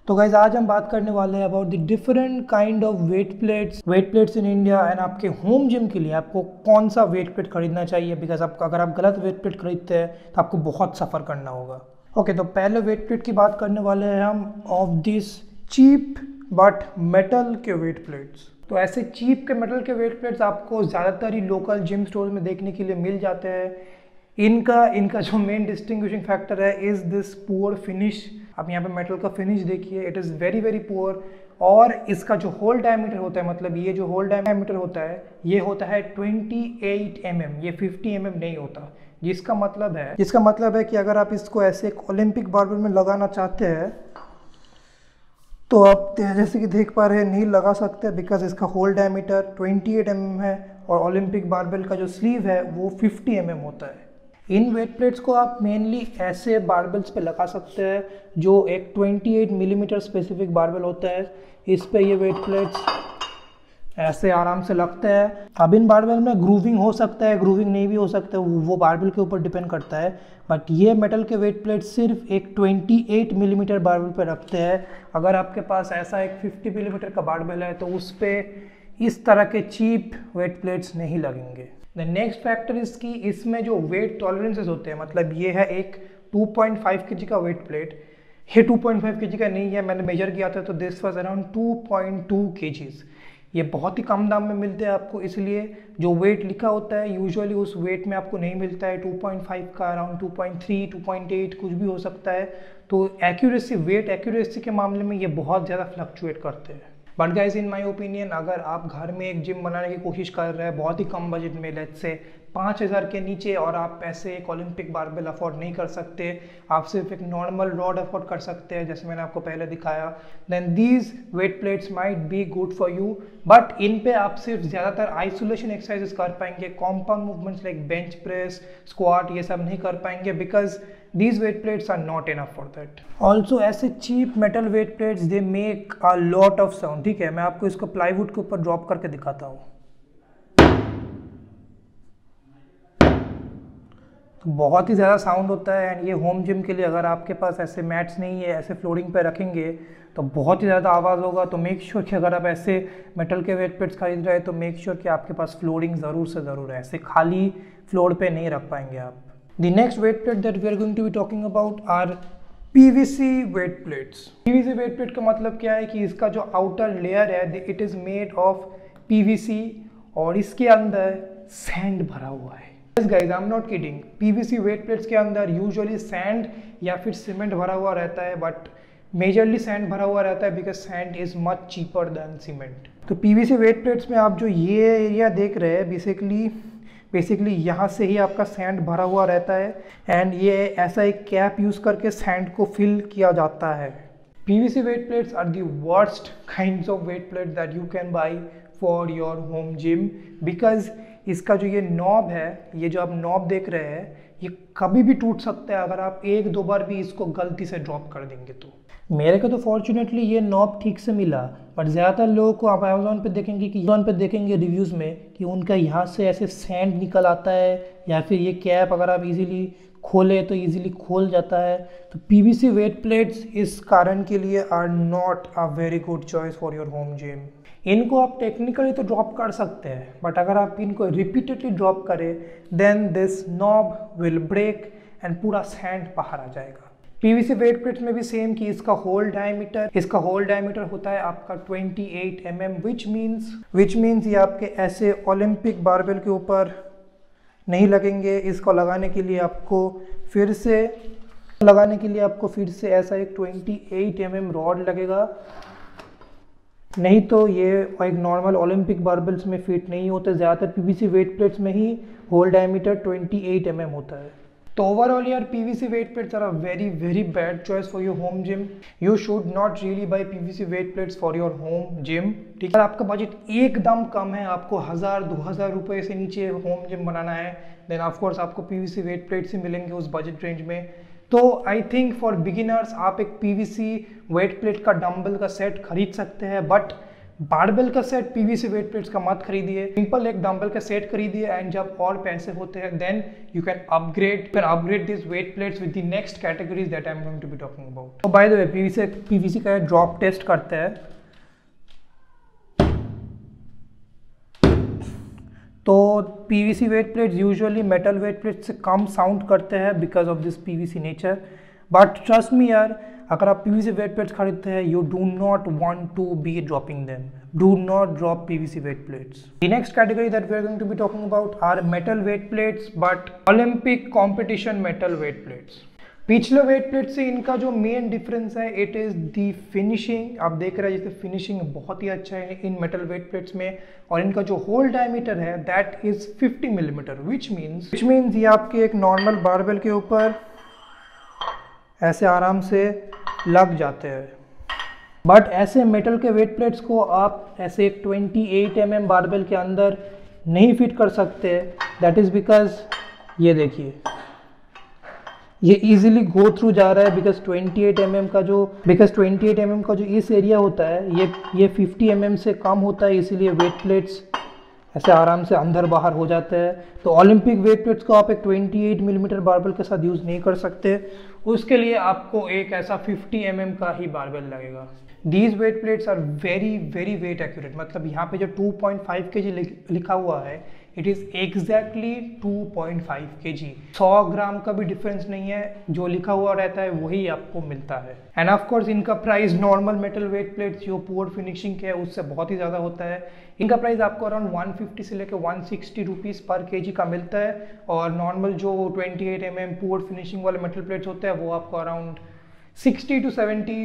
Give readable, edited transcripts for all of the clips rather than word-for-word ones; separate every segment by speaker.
Speaker 1: तो गाइज आज हम बात करने वाले हैं about the different kind of weight plates in India and आपके होम जिम के लिए आपको कौन सा वेट प्लेट खरीदना चाहिए, बिकॉज अगर आप गलत वेट प्लेट खरीदते हैं तो आपको बहुत सफ़र करना होगा। ओके, तो पहले वेट प्लेट की बात करने वाले हैं हम of this cheap but metal के वेट प्लेट्स। तो ऐसे चीप के मेटल के वेट प्लेट्स आपको ज़्यादातर ही लोकल जिम स्टोर में देखने के लिए मिल जाते हैं। इनका जो मेन डिस्टिंग्विशिंग फैक्टर है इज़ दिस पुअर फिनिश। आप यहाँ पे मेटल का फिनिश देखिए, it is very very poor. और इसका जो होल डायमीटर होता है, मतलब ये जो होल डायमीटर होता है ये होता है 28 mm, ये 50 mm नहीं होता। जिसका मतलब है कि अगर आप इसको ऐसे एक ओलंपिक बारबेल में लगाना चाहते हैं तो आप जैसे कि देख पा रहे हैं नहीं लगा सकते, बिकॉज इसका होल डायमीटर 28 mm है और ओलंपिक बारबेल का जो स्लीव है वो 50 mm होता है। इन वेट प्लेट्स को आप मेनली ऐसे बारबेल्स पे लगा सकते हैं जो एक 28 मिलीमीटर स्पेसिफिक बारबेल होता है। इस पे ये वेट प्लेट्स ऐसे आराम से लगते हैं। अब इन बारबेल में ग्रूविंग हो सकता है, ग्रूविंग नहीं भी हो सकता है, वो बारबेल के ऊपर डिपेंड करता है। बट ये मेटल के वेट प्लेट सिर्फ एक 28 मिलीमीटर बारबेल पे रखते हैं। अगर आपके पास ऐसा एक 50 मिलीमीटर का बारबेल है तो उस पर इस तरह के चीप वेट प्लेट्स नहीं लगेंगे। द नेक्स्ट फैक्टर इसकी इसमें जो वेट टॉलरेंसेस होते हैं, मतलब ये है एक 2.5 kg का वेट प्लेट। ये 2.5 kg का नहीं है, मैंने मेजर किया था तो दिस वाज अराउंड 2.2 kgs। ये बहुत ही कम दाम में मिलते हैं आपको, इसलिए जो वेट लिखा होता है यूजुअली उस वेट में आपको नहीं मिलता है। 2.5 का अराउंड 2.3, 2.8 कुछ भी हो सकता है। तो वेट एक्यूरेसी के मामले में ये बहुत ज़्यादा फ्लक्चुएट करते हैं। But guys in my opinion, अगर आप घर में एक जिम बनाने की कोशिश कर रहे हैं बहुत ही कम बजट में, लेट्स से 5000 के नीचे, और आप ऐसे एक ओलंपिक बारबेल अफोर्ड नहीं कर सकते, आप सिर्फ एक नॉर्मल रॉड अफोर्ड कर सकते हैं जैसे मैंने आपको पहले दिखाया, then these weight plates might be good for you. But इन पे आप सिर्फ ज़्यादातर आइसोलेशन एक्सरसाइजेस कर पाएंगे, compound movements like bench press, squat, ये सब नहीं कर पाएंगे, because these weight plates are not enough for that. Also ऐसे cheap metal weight plates they make a lot of sound। ठीक है, मैं आपको इसको प्लाईवुड के ऊपर ड्रॉप करके दिखाता हूँ। तो बहुत ही ज़्यादा साउंड होता है। एंड ये होम जिम के लिए अगर आपके पास ऐसे मैट्स नहीं है, ऐसे फ्लोरिंग पे रखेंगे तो बहुत ही ज़्यादा आवाज़ होगा। तो मेक श्योर कि अगर आप ऐसे मेटल के वेट प्लेट्स खरीद रहे हैं तो मेक श्योर कि आपके पास फ्लोरिंग ज़रूर से ज़रूर है, ऐसे खाली फ्लोर पे नहीं रख पाएंगे आप। The next weight plate that we are going to be talking about are PVC weight plates। PVC weight plate का मतलब क्या है कि इसका जो आउटर लेयर है it is made of PVC और इसके अंदर सैंड भरा हुआ है। Yes guys, I'm not kidding। PVC weight plates के अंदर यूजुअली सैंड या फिर सीमेंट भरा हुआ रहता है, बट मेजरली सैंड भरा हुआ रहता है because sand is much cheaper than cement. तो PVC weight plates में आप जो ये एरिया देख रहे हैं बेसिकली यहाँ से ही आपका सैंड भरा हुआ रहता है एंड ये ऐसा एक कैप यूज़ करके सैंड को फिल किया जाता है। PVC weight plates are the worst kinds of weight plates that you can buy for your home gym, because इसका जो ये नॉब है, ये जो आप नॉब देख रहे हैं, ये कभी भी टूट सकता है अगर आप एक दो बार भी इसको गलती से ड्रॉप कर देंगे तो। मेरे को तो फॉर्चुनेटली ये नॉब ठीक से मिला, बट ज़्यादातर लोगों को आप अमेज़ॉन पे देखेंगे रिव्यूज़ में कि उनका यहाँ से ऐसे सैंड निकल आता है, या फिर ये कैप अगर आप इजीली खोले तो इजीली खोल जाता है। तो PVC वेट प्लेट्स इस कारण के लिए are not a very good choice for your home gym. इनको आप टेक्निकली तो ड्रॉप कर सकते हैं, बट अगर आप इनको रिपीटेडली ड्रॉप करें then this knob will break and पूरा सैंड बाहर आ जाएगा। PVC वेट प्लेट्स में भी सेम कि इसका होल डायमीटर होता है आपका 28 mm, विच मीन्स ये आपके ऐसे ओलंपिक बारबेल के ऊपर नहीं लगेंगे। इसको लगाने के लिए आपको फिर से ऐसा एक 28 mm रॉड लगेगा, नहीं तो ये एक नॉर्मल ओलंपिक बारबेल्स में फिट नहीं होते। ज़्यादातर PVC वेट प्लेट्स में ही होल डायमीटर 28 mm होता है। तो ओवरऑल यार PVC weight plates are a very very bad choice for your home gym। You should not really buy PVC weight plates for your home gym। ठीक है, आपका budget एकदम कम है, आपको 1000-2000 रुपये से नीचे होम जिम बनाना है, देन ऑफ कोर्स आपको PVC weight plates ही मिलेंगे उस बजट रेंज में। तो आई थिंक फॉर बिगिनर्स आप एक PVC weight plate का डंबल का सेट खरीद सकते हैं, बट बारबेल का सेट, पीवीसी वेट प्लेट्स का मत खरीदिए, सिंपल एक डंबल का सेट खरीदिए, एंड जब और पैसे होते हैं then you can upgrade this weight plates with the next categories that I am going to be talking about. तो बाय द वे पीवीसी का ड्रॉप टेस्ट करते हैं। तो PVC weight plates usually metal weight plates से कम sound करते हैं because of this PVC nature, but trust me यार, अगर आप पीवीसी वेट प्लेट्स खरीदते हैं you do not want to be dropping them, do not drop PVC weight plates. The next category that we are going to be talking about are metal weight plates, but Olympic competition metal weight plates. पिछले weight plate से इनका जो main difference है it is the finishing. आप देख रहे हैं जैसे फिनिशिंग बहुत ही अच्छा है इन मेटल वेट प्लेट्स में, और इनका जो होल डायमीटर है that is 50 millimetre, which means ये आपके एक नॉर्मल बारबेल के ऊपर ऐसे आराम से लग जाते हैं। बट ऐसे मेटल के वेट प्लेट्स को आप ऐसे एक 28 mm बारबेल के अंदर नहीं फिट कर सकते। दैट इज़ बिकॉज ये देखिए ये इजीली गो थ्रू जा रहा है, बिकॉज 28 mm का जो इस एरिया होता है ये 50 mm से कम होता है, इसीलिए वेट प्लेट्स ऐसे आराम से अंदर बाहर हो जाते हैं। तो ओलंपिक वेट प्लेट्स को आप एक 28 मिलीमीटर बारबेल के साथ यूज़ नहीं कर सकते, उसके लिए आपको एक ऐसा 50 mm का ही बारबेल लगेगा। These weight plates are very very weight accurate, मतलब यहाँ पे जो 2.5 kg लिखा हुआ है it is exactly 2.5 kg। 100 gram का भी डिफरेंस नहीं है, जो लिखा हुआ रहता है वही आपको मिलता है। एंड ऑफ कोर्स इनका price normal metal weight plates जो पुअर फिनिशिंग के है उससे बहुत ही ज़्यादा होता है। इनका प्राइस आपको अराउंड 150 से लेकर 160 रुपीज़ पर kg का मिलता है, और नॉर्मल जो 28 mm पुअर फिनिशिंग वाले मेटल प्लेट्स होते हैं वो आपको अराउंड 60 to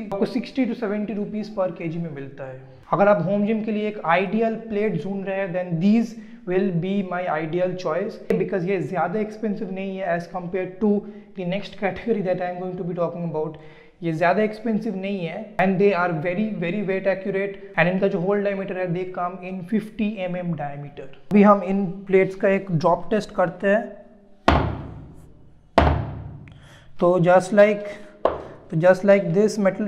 Speaker 1: 70 रुपीज़ पर kg में मिलता है। अगर आप होम जिम के लिए एक आइडियल प्लेट ढूंढ रहे हैं then these will be my ideal choice, because ये ज़्यादा एक्सपेंसिव नहीं है as compare to the next category that I am going to be talking about. ये ज़्यादा एक्सपेंसिव नहीं है and they are very very weight accurate, and इनका जो होल डायमीटर है दे कम इन 50 mm डायमीटर। अभी हम इन प्लेट्स का एक ड्रॉप टेस्ट करते हैं। तो just like this metal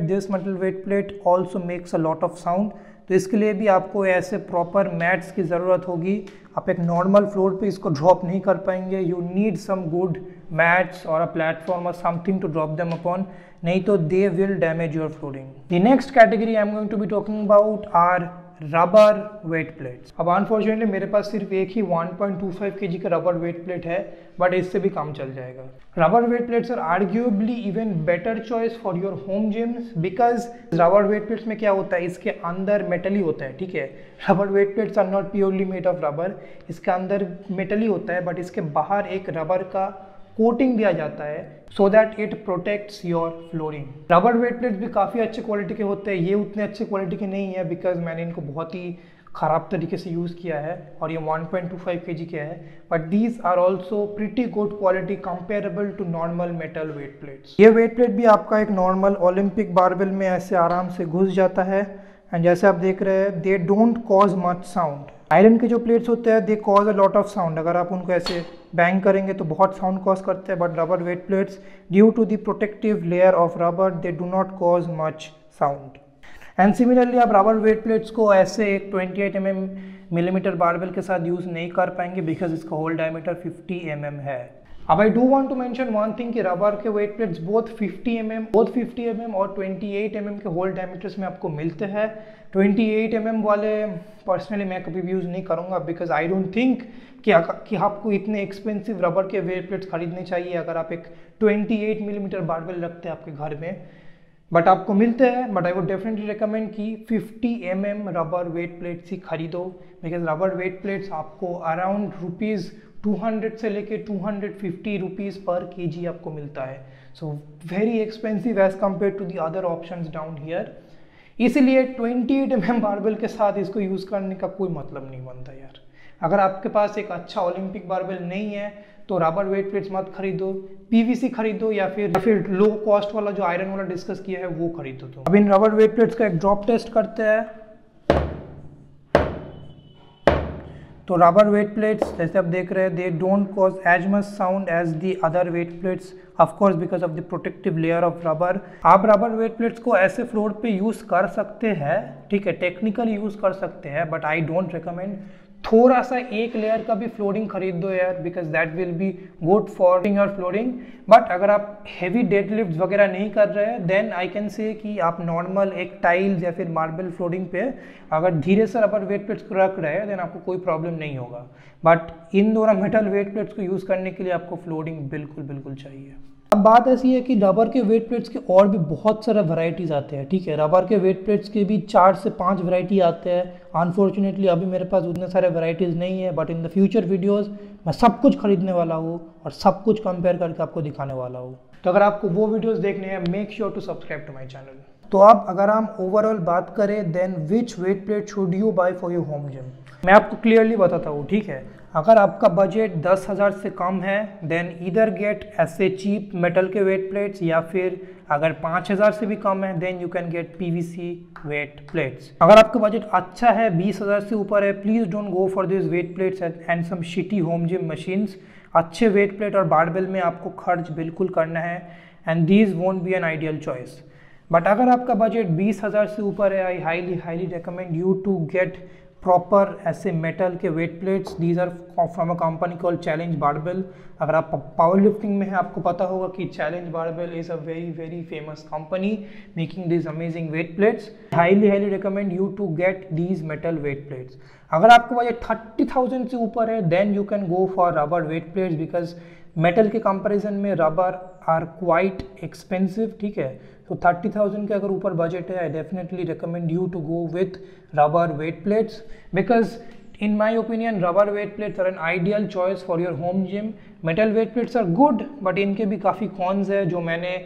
Speaker 1: weight plate also makes a lot of sound. तो इसके लिए भी आपको ऐसे प्रॉपर मैट्स की ज़रूरत होगी, आप एक नॉर्मल फ्लोर पे इसको ड्रॉप नहीं कर पाएंगे। You need some good mats और अ प्लेटफॉर्म और something to drop them upon, नहीं तो they will damage your flooring. The next category I am going to be talking about are rubber weight plates. अब unfortunately मेरे पास सिर्फ एक ही 1.25 kg का रबर वेट प्लेट है, बट इससे भी कम चल जाएगा। Rubber weight plates are arguably even better choice for your home gyms, because rubber weight plates में क्या होता है, इसके अंदर मेटल ही होता है, ठीक है। Rubber weight plates are not purely made of rubber, इसके अंदर मेटल ही होता है, बट इसके बाहर एक रबर का कोटिंग दिया जाता है so that it protects your flooring. Rubber weight plates भी काफ़ी अच्छे क्वालिटी के होते हैं, ये उतने अच्छे क्वालिटी के नहीं है बिकॉज मैंने इनको बहुत ही ख़राब तरीके से यूज़ किया है, और ये 1.25 kg के है, but these are also pretty good quality comparable to normal metal weight plates. ये वेट प्लेट भी आपका एक नॉर्मल ओलंपिक बारबेल में ऐसे आराम से घुस जाता है, एंड जैसे आप देख रहे हैं they don't cause much sound. Iron के जो प्लेट्स होते हैं they cause a lot of sound, अगर आप उनको ऐसे बैंग करेंगे तो बहुत साउंड कॉज करते हैं, but rubber weight plates due to the protective layer of rubber they do not cause much sound. And similarly आप रबर वेट प्लेट्स को ऐसे एक 28 मिलीमीटर बारबेल के साथ यूज़ नहीं कर पाएंगे बिकॉज इसका होल डायमीटर 50 mm है। अब I do want to mention one thing कि रबर के वेट प्लेट्स बोथ 50 mm और 28 mm के होल डायमीटर्स में आपको मिलते हैं। 28 mm वाले पर्सनली मैं कभी भी यूज़ नहीं करूँगा बिकॉज आई डोंट थिंक कि आपको इतने एक्सपेंसिव रबर के वेट प्लेट्स खरीदने चाहिए अगर आप एक 28 मिलीमीटर बारबेल रखते हैं आपके घर में, बट आपको मिलते हैं। But I would definitely recommend कि 50 mm रबर वेट प्लेट्स ही खरीदो, बिकॉज रबर वेट प्लेट्स आपको अराउंड ₹200 से लेके 250 रुपीज़ पर kg आपको मिलता है। So very expensive as compare to the other options down here. इसीलिए 28 mm बारबेल के साथ इसको यूज़ करने का कोई मतलब नहीं बनता यार। अगर आपके पास एक अच्छा ओलंपिक बारबेल नहीं है तो रबर वेट प्लेट्स मत खरीदो, पीवीसी खरीदो, या फिर लो कॉस्ट वाला जो आयरन वाला डिस्कस किया है वो खरीदो। तो अब इन रबर वेट प्लेट्स का एक ड्रॉप टेस्ट करते हैं। तो रबर वेट प्लेट्स जैसे आप देख रहे हैं, they don't cause as much sound as the other weight plates, of course because of the protective layer of rubber. आप रबर वेट प्लेट्स को ऐसे फ्लोर पे यूज़ कर सकते हैं, ठीक है, टेक्निकली यूज़ कर सकते हैं, बट आई डोंट रिकमेंड। थोड़ा सा एक लेयर का भी फ्लोरिंग खरीद दो यार, because that will be good for your flooring. But अगर आप हैवी डेडलिफ्ट वगैरह नहीं कर रहे हैं, देन आई कैन से कि आप नॉर्मल एक टाइल्स या फिर मार्बल फ्लोरिंग पे अगर धीरे से रबर वेट प्लेट्स को रख रहे हैं, देन आपको कोई प्रॉब्लम नहीं होगा। बट इन दोनों मेटल वेट प्लेट्स को यूज़ करने के लिए आपको फ्लोरिंग बिल्कुल बिल्कुल चाहिए। अब बात ऐसी है कि रबर के वेट प्लेट्स के और भी बहुत सारे वैरायटीज़ आते हैं, ठीक है। रबर के वेट प्लेट्स के भी 4 से 5 वैरायटी आते हैं। अनफॉर्चुनेटली अभी मेरे पास उतने सारे वैरायटीज़ नहीं है, but in the future videos मैं सब कुछ खरीदने वाला हूँ और सब कुछ कंपेयर करके आपको दिखाने वाला हूँ। तो अगर आपको वो वीडियोस देखने हैं, make sure to subscribe to my channel. तो अब अगर हम ओवरऑल बात करें, then which weight plate should you buy for your home gym, मैं आपको क्लियरली बताता हूँ, ठीक है। अगर आपका बजट 10,000 से कम है, देन ईदर गेट ऐसे चीप मेटल के वेट प्लेट्स, या फिर अगर 5,000 से भी कम है, then you can get PVC weight plates. अगर आपका बजट अच्छा है, 20,000 से ऊपर है, please don't go for this weight plates and some shitty home gym machines. अच्छे वेट प्लेट और बारबेल में आपको खर्च बिल्कुल करना है, and these won't be an ideal choice. But अगर आपका बजट 20,000 से ऊपर है, I highly recommend you to get proper ऐसे मेटल के weight plates. These are from a company called Challenge Barbell. अगर आप पावर लिफ्टिंग में है, आपको पता होगा कि Challenge Barbell is a very famous company making this amazing weight plates. Highly recommend you to get these metal weight plates. अगर आपका बजट 30,000 से ऊपर है, then you can go for rubber weight plates, because metal के comparison में rubber are quite expensive, ठीक है। तो 30,000 के अगर ऊपर बजट है, I definitely recommend you to go with rubber weight plates, because in my opinion rubber weight plates are an ideal choice for your home gym. metal weight plates are good, but इनके भी काफ़ी cons है जो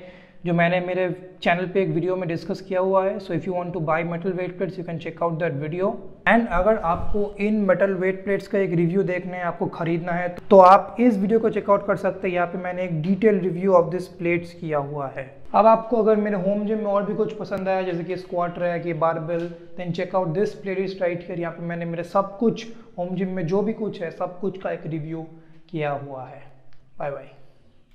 Speaker 1: मैंने मेरे channel पे एक video में डिस्कस किया हुआ है। So if you want to buy metal weight plates, you can check out that video. And अगर आपको इन मेटल वेट प्लेट्स का एक रिव्यू देखना है, आपको खरीदना है, तो आप इस वीडियो को चेकआउट कर सकते हैं। यहाँ पे मैंने एक detail review of this plates किया हुआ है। अब आपको अगर मेरे होम जिम में और भी कुछ पसंद आया, जैसे कि स्क्वाट रैक, ये barbell, then check out this playlist right here. यहाँ पे मैंने मेरे सब कुछ होम जिम में जो भी कुछ है, सब कुछ का एक रिव्यू किया हुआ है। Bye bye.